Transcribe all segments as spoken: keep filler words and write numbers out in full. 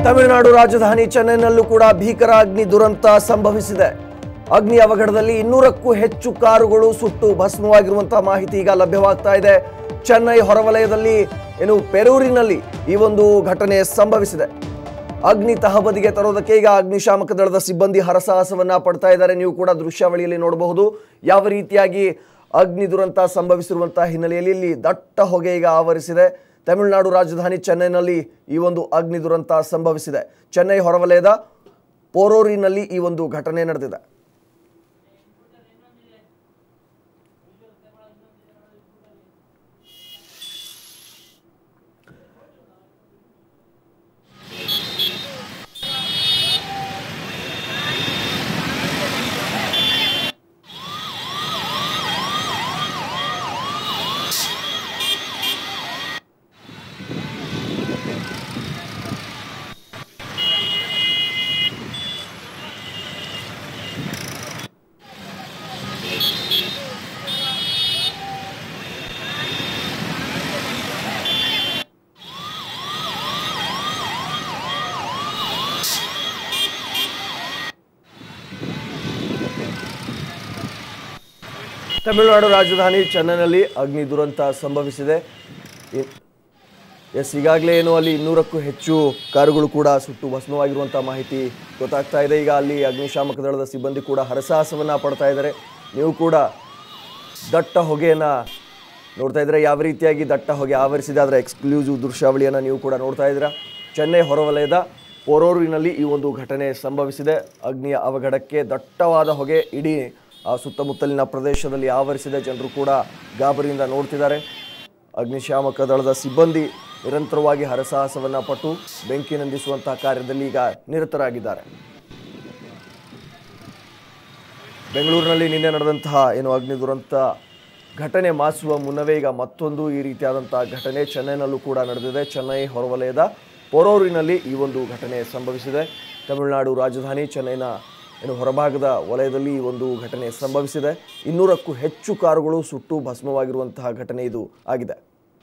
ತಮಿಳುನಾಡು ರಾಜಧಾನಿ ಚೆನ್ನೈನಲ್ಲೂ ಕೂಡ ಭೀಕರ ಅಗ್ನಿ ದುರಂತ ಸಂಭವಿಸಿದೆ. ಅಗ್ನಿ ಅವಘಡದಲ್ಲಿ ಇನ್ನೂರಕ್ಕೂ ಹೆಚ್ಚು ಕಾರುಗಳು ಸುಟ್ಟು ಭಸ್ಮವಾಗಿರುವಂತಹ ಮಾಹಿತಿ ಈಗ ಲಭ್ಯವಾಗ್ತಾ ಇದೆ. ಚೆನ್ನೈ ಹೊರವಲಯದಲ್ಲಿ ಏನು ಪೆರೂರಿನಲ್ಲಿ ಈ ಒಂದು ಘಟನೆ ಸಂಭವಿಸಿದೆ. ಅಗ್ನಿ ತಹಬದಿಗೆ ತರೋದಕ್ಕೆ ಈಗ ಅಗ್ನಿಶಾಮಕ ದಳದ ಸಿಬ್ಬಂದಿ ಹರಸಾಹಸವನ್ನ ಪಡ್ತಾ ಇದ್ದಾರೆ. ನೀವು ಕೂಡ ದೃಶ್ಯಾವಳಿಯಲ್ಲಿ ನೋಡಬಹುದು ಯಾವ ರೀತಿಯಾಗಿ ಅಗ್ನಿ ದುರಂತ ಸಂಭವಿಸಿರುವಂತಹ ಹಿನ್ನೆಲೆಯಲ್ಲಿ ಇಲ್ಲಿ ದಟ್ಟ ಹೊಗೆ ಈಗ ಆವರಿಸಿದೆ. ತಮಿಳುನಾಡು ರಾಜಧಾನಿ ಚೆನ್ನೈನಲ್ಲಿ ಈ ಒಂದು ಅಗ್ನಿ ದುರಂತ ಸಂಭವಿಸಿದೆ. ಚೆನ್ನೈ ಹೊರವಲಯದ ಪೋರೂರಿನಲ್ಲಿ ಈ ಒಂದು ಘಟನೆ ನಡೆದಿದೆ. ತಮಿಳುನಾಡು ರಾಜಧಾನಿ ಚೆನ್ನೈನಲ್ಲಿ ಅಗ್ನಿ ದುರಂತ ಸಂಭವಿಸಿದೆ. ಎಸ್ ಈಗಾಗಲೇ ಏನು ಅಲ್ಲಿ ಇನ್ನೂರಕ್ಕೂ ಹೆಚ್ಚು ಕಾರುಗಳು ಕೂಡ ಸುಟ್ಟು ಭಸ್ಮವಾಗಿರುವಂಥ ಮಾಹಿತಿ ಗೊತ್ತಾಗ್ತಾ ಇದೆ. ಈಗ ಅಲ್ಲಿ ಅಗ್ನಿಶಾಮಕ ದಳದ ಸಿಬ್ಬಂದಿ ಕೂಡ ಹರಸಾಹಸವನ್ನು ಪಡ್ತಾ ಇದ್ದಾರೆ. ನೀವು ಕೂಡ ದಟ್ಟ ಹೊಗೆಯನ್ನು ನೋಡ್ತಾ ಇದ್ದೀರಾ, ಯಾವ ರೀತಿಯಾಗಿ ದಟ್ಟ ಹೊಗೆ ಆವರಿಸಿದೆ ಅದರ ಎಕ್ಸ್ಕ್ಲೂಸಿವ್ ದೃಶ್ಯಾವಳಿಯನ್ನು ನೀವು ಕೂಡ ನೋಡ್ತಾ ಇದ್ದೀರಾ. ಚೆನ್ನೈ ಹೊರವಲಯದ ಪೊರೂರಿನಲ್ಲಿ ಈ ಒಂದು ಘಟನೆ ಸಂಭವಿಸಿದೆ. ಅಗ್ನಿಯ ಅವಘಡಕ್ಕೆ ದಟ್ಟವಾದ ಹೊಗೆ ಇಡೀ ಆ ಸುತ್ತಮುತ್ತಲಿನ ಪ್ರದೇಶದಲ್ಲಿ ಆವರಿಸಿದೆ. ಜನರು ಕೂಡ ಗಾಬರಿಯಿಂದ ನೋಡ್ತಿದ್ದಾರೆ. ಅಗ್ನಿಶಾಮಕ ದಳದ ಸಿಬ್ಬಂದಿ ನಿರಂತರವಾಗಿ ಹರಸಾಹಸವನ್ನು ಪಟ್ಟು ಬೆಂಕಿ ನಂದಿಸುವಂತಹ ಕಾರ್ಯದಲ್ಲಿ ಈಗ ನಿರತರಾಗಿದ್ದಾರೆ. ಬೆಂಗಳೂರಿನಲ್ಲಿ ನಿನ್ನೆ ನಡೆದಂತಹ ಏನು ಅಗ್ನಿ ದುರಂತ ಘಟನೆ ಮಾಸುವ ಮುನ್ನವೇ ಈಗ ಮತ್ತೊಂದು ಈ ರೀತಿಯಾದಂತಹ ಘಟನೆ ಚೆನ್ನೈನಲ್ಲೂ ಕೂಡ ನಡೆದಿದೆ. ಚೆನ್ನೈ ಹೊರವಲಯದ ಪೊರೂರಿನಲ್ಲಿ ಈ ಒಂದು ಘಟನೆ ಸಂಭವಿಸಿದೆ. ತಮಿಳುನಾಡು ರಾಜಧಾನಿ ಚೆನ್ನೈನ ಏನು ಹೊರಭಾಗದ ವಲಯದಲ್ಲಿ ಈ ಒಂದು ಘಟನೆ ಸಂಭವಿಸಿದೆ. ಇನ್ನೂರಕ್ಕೂ ಹೆಚ್ಚು ಕಾರುಗಳು ಸುಟ್ಟು ಭಸ್ಮವಾಗಿರುವಂತಹ ಘಟನೆ ಇದು ಆಗಿದೆ.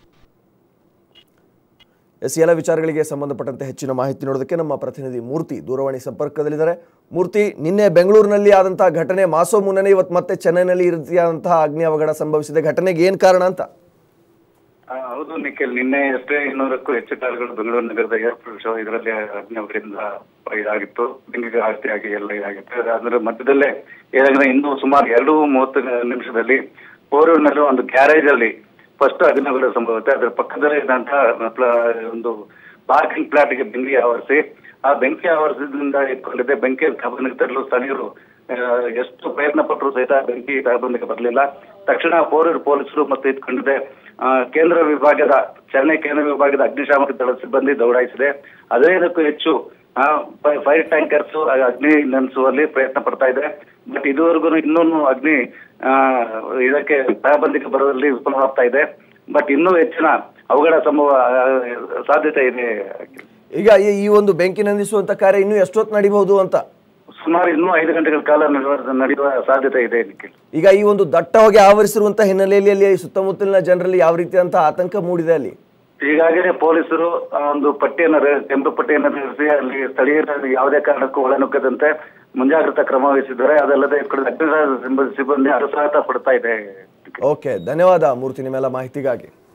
ಎಸ್ ಎಲ್ಲ ವಿಚಾರಗಳಿಗೆ ಸಂಬಂಧಪಟ್ಟಂತೆ ಹೆಚ್ಚಿನ ಮಾಹಿತಿ ನೋಡೋದಕ್ಕೆ ನಮ್ಮ ಪ್ರತಿನಿಧಿ ಮೂರ್ತಿ ದೂರವಾಣಿ ಸಂಪರ್ಕದಲ್ಲಿದ್ದಾರೆ. ಮೂರ್ತಿ, ನಿನ್ನೆ ಬೆಂಗಳೂರಿನಲ್ಲಿ ಆದಂತಹ ಘಟನೆ ಮಾಸೋ ಮುನ್ನನೇ ಇವತ್ತು ಮತ್ತೆ ಚೆನ್ನೈನಲ್ಲಿ ಈ ರೀತಿಯಾದಂತಹ ಅಗ್ನಿ ಅವಘಡ ಸಂಭವಿಸಿದೆ. ಘಟನೆಗೆ ಏನು ಕಾರಣ ಅಂತ? ಹೌದು ನಿಖಿಲ್, ನಿನ್ನೆ ಅಷ್ಟೇ ಇನ್ನೂರಕ್ಕೂ ಹೆಚ್ಚು ಕಾರುಗಳು ಬೆಂಗಳೂರು ನಗರದ ಏರ್ಪೋರ್ಟ್ ಶೋ ಇದರಲ್ಲಿ ಅಗ್ನಿ ಅವಘಡದಿಂದ ಇದಾಗಿತ್ತು. ಬೆಂಕಿಗೆ ಆಸ್ತಿಯಾಗಿ ಎಲ್ಲ ಇದಾಗಿತ್ತು. ಅದರ ಮಧ್ಯದಲ್ಲೇ ಏನಾಗಿದೆ, ಇನ್ನೂ ಸುಮಾರು ಎರಡು ಮೂವತ್ತು ನಿಮಿಷದಲ್ಲಿ ಪೋರೂರಿನಲ್ಲಿ ಒಂದು ಗ್ಯಾರೇಜ್ ಅಲ್ಲಿ ಫಸ್ಟ್ ಅಗ್ನಿ ಅವಘಡ ಸಂಭವಿಸುತ್ತೆ. ಅದರ ಪಕ್ಕದಲ್ಲೇ ಇದ್ದಂತಹ ಒಂದು ಪಾರ್ಕಿಂಗ್ ಪ್ಲಾಟ್ ಗೆ ಬೆಂಕಿ ಆವರಿಸಿ ಆ ಬೆಂಕಿ ಆವರಿಸಿದ್ರಿಂದ ಇಟ್ಕೊಂಡಿದ್ದೆ. ಬೆಂಕಿ ಕಬ್ಬನಿಗೆ ತರಲು ಸ್ಥಳೀಯರು ಎಷ್ಟು ಪ್ರಯತ್ನ ಪಟ್ಟರು ಸಹಿತ ಬೆಂಕಿ ತಗೊಂಡಿಗೆ ಬರಲಿಲ್ಲ. ತಕ್ಷಣ ಪೋರೂರು ಪೊಲೀಸರು ಮತ್ತು ಇಟ್ಕೊಂಡಿದೆ ಕೇಂದ್ರ ವಿಭಾಗದ ಚೆನ್ನೈ ಕೇಂದ್ರ ವಿಭಾಗದ ಅಗ್ನಿಶಾಮಕ ದಳದ ಸಿಬ್ಬಂದಿ ದೌಡಾಯಿಸಿದೆ. ಹದಿನೈದಕ್ಕೂ ಹೆಚ್ಚು ಫೈರ್ ಟ್ಯಾಂಕರ್ಸ್ ಅಗ್ನಿ ನಂದಿಸುವಲ್ಲಿ ಪ್ರಯತ್ನ ಪಡ್ತಾ ಇದೆ. ಬಟ್ ಇದುವರೆಗೂ ಇನ್ನೂ ಅಗ್ನಿ ಇದಕ್ಕೆ ತಹಬಂದಿಗೆ ಬರೋದ್ರಲ್ಲಿ ವಿಫಲವಾಗ್ತಾ ಇದೆ. ಬಟ್ ಇನ್ನೂ ಹೆಚ್ಚಿನ ಅವಘಡ ಸಂಭವ ಸಾಧ್ಯತೆ ಇದೆ. ಈಗ ಈ ಒಂದು ಬೆಂಕಿ ನಂದಿಸುವಂತ ಕಾರ್ಯ ಇನ್ನೂ ಎಷ್ಟೊತ್ತು ನಡೀಬಹುದು ಅಂತ? ಸುಮಾರು ಇನ್ನೂ ಐದು ಗಂಟೆಗಳ ಕಾಲ ನಡೆಯುವ ಸಾಧ್ಯತೆ ಇದೆ. ಈಗ ಈ ಒಂದು ದಟ್ಟ ಹೊಗೆ ಆವರಿಸಿರುವಂತಹ ಹಿನ್ನೆಲೆಯಲ್ಲಿ ಅಲ್ಲಿ ಸುತ್ತಮುತ್ತಲಿನ ಜನರಲ್ಲಿ ಯಾವ ರೀತಿಯಂತ ಆತಂಕ ಮೂಡಿದೆ? ಅಲ್ಲಿ ಈಗಾಗಲೇ ಪೊಲೀಸರು ಒಂದು ಪಟ್ಟಿಯನ್ನು ಕೆಂಪು ಪಟ್ಟಿಯನ್ನು ನಡೆಸಿ ಅಲ್ಲಿ ಸ್ಥಳೀಯರ ಯಾವುದೇ ಕಾರಣಕ್ಕೂ ಒಳನುಗ್ಗದಂತೆ ಮುಂಜಾಗ್ರತಾ ಕ್ರಮ ವಹಿಸಿದ್ದಾರೆ. ಅದಲ್ಲದೆ ಅಗ್ನಿಶಾಮಕ ಸಿಬ್ಬಂದಿ ಹರಸಾಹಸ ಪಡ್ತಾ ಇದೆ. ಓಕೆ, ಧನ್ಯವಾದ ಮೂರ್ತಿ ನಿಮ್ಮೆಲ್ಲ ಮಾಹಿತಿಗಾಗಿ.